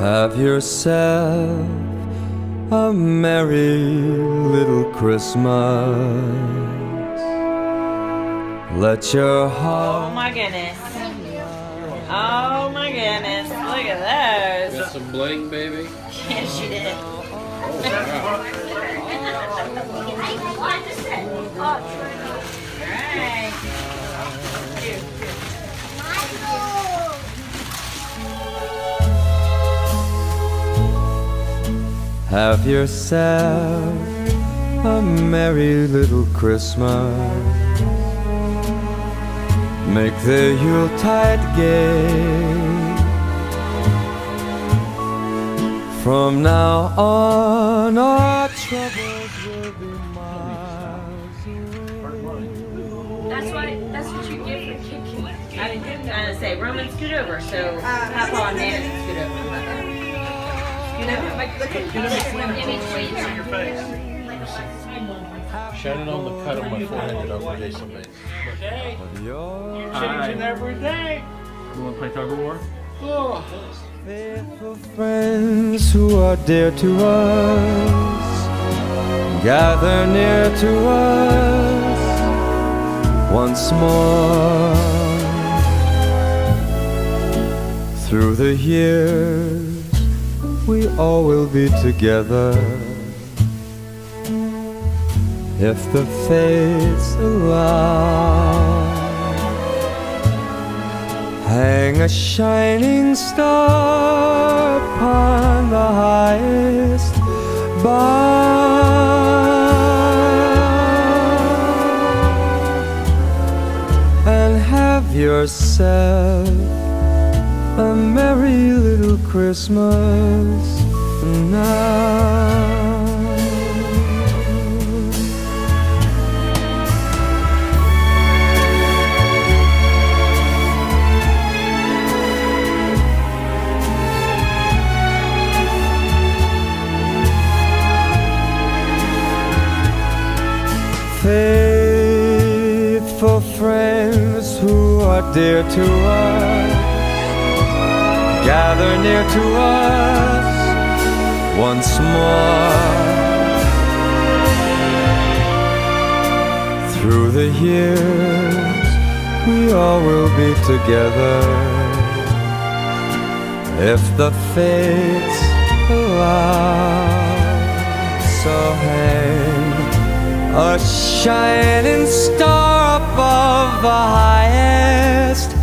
Have yourself a merry little Christmas. Let your heart... Oh my goodness. Oh my goodness. Look at those. Got some bling, baby? Yes, you did. Have yourself a merry little Christmas. Make the Yuletide gay. From now on, our troubles will be miles away. That's what you get for kicking. I didn't say, Roman, scoot over. So, Papa and Nana can scoot over. Shining on the cut of my forehead that Uncle Jason made. Okay. Changing every day. You want to play tug of war? Oh. Faithful friends who are dear to us, gather near to us once more. Through the years, we all will be together, if the fates allow. Hang a shining star upon the highest bough, and have yourself a merry little Christmas now. Faithful friends who are dear to us, gather near to us once more. Through the years, we all will be together, if the fates allow. So hang a shining star above the highest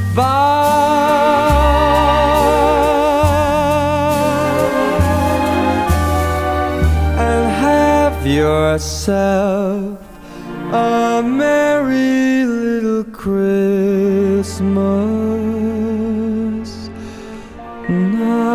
bough, and have yourself a merry little Christmas now.